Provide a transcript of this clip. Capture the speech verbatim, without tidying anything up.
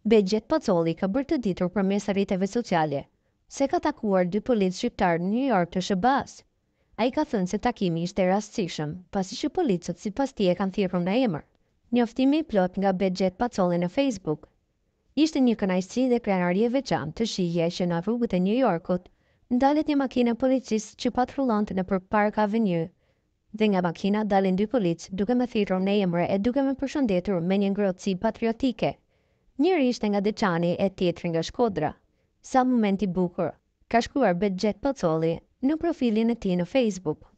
Begjet Pozzoli ka bërë të ditur përmes rrjeteve sociale se ka takuar dy polic shqiptar në New York të shëbas. A i ka thënë se takimi ishte rastësishëm, pasi që policët si pas tije kanë thirrur në emër. Njoftimi i plot nga Begjet Pozzoli në Facebook. Ishte një kënaqësi dhe krenarie veçantë të shihja që në rrugët e New Yorkut ndalet një makinë policisë që patrullonte nëpër Park Avenue dhe nga makina dalin dy policë duke më thirrur në emër e duke më përshëndetur me një ngrohtësi patriotike. Njëri ishte nga Deçani e tjetri nga Shkodra. Sa moment i bukur, ka shkruar Begjet Pozzoli në profilin e tij në Facebook.